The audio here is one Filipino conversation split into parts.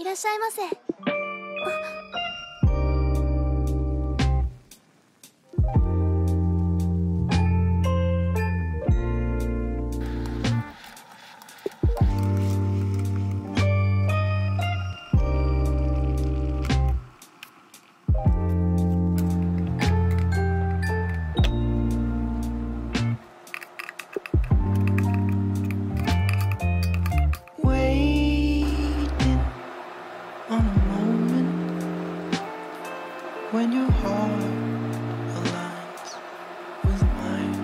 いらっしゃいませ。 When your heart aligns with mine,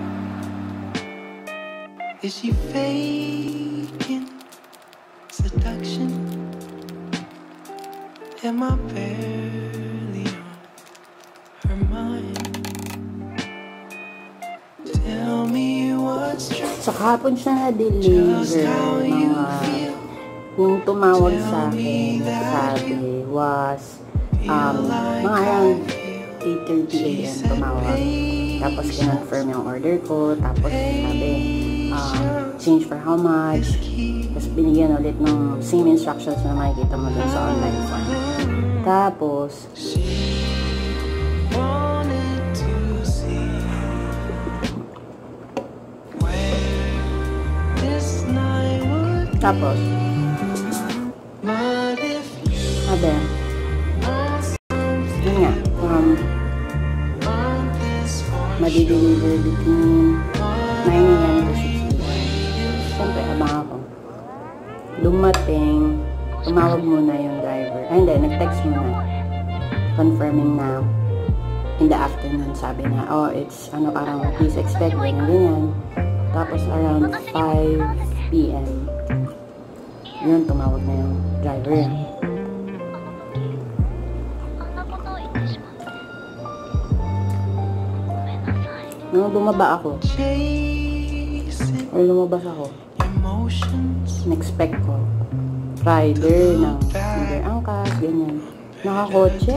is she faking seduction? Am I barely on her mind? Tell me what's true. So kahapon siya na-deliver mga yung tumawag sa akin, sabi was mga around 8:30 AM tumawag. Tapos kinonfirm yung order ko. Tapos sabi, change for how much. Tapos binigyan ulit ng same instructions na makikita mo dun sa online form. Tapos, sabi, yun nga, madideliver between 9 AM to 6 PM. Siyempre, abang ako. Dumating, tumawag muna yung driver. Ay, hindi, nag-text muna. Confirming na in the afternoon. Sabi na, oh, it's, parang, please expect, ganyan. Tapos, around 5 PM. Yun, tumawag na yung driver. Nung bumaba ako, or lumabas ako, in-expect ko, rider ng either angkas, ganyan. Nakakotse.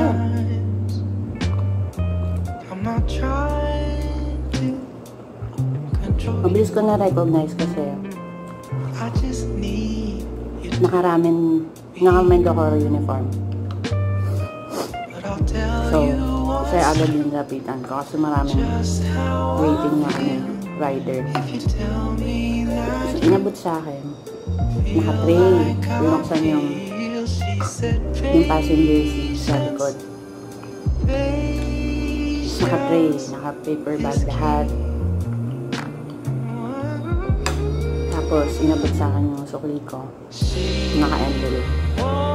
Mabilis ko na-recognize kasi naka-Mendokoro uniform. So, siya agad yung lapitan ko kasi maraming waiting na rider. So, inabot sa akin, naka-tray, binuksan yung passenger seat sa likod. Naka-tray, naka-paper bag lahat. Tapos, inabot sa akin yung sukli ko, naka-envelope.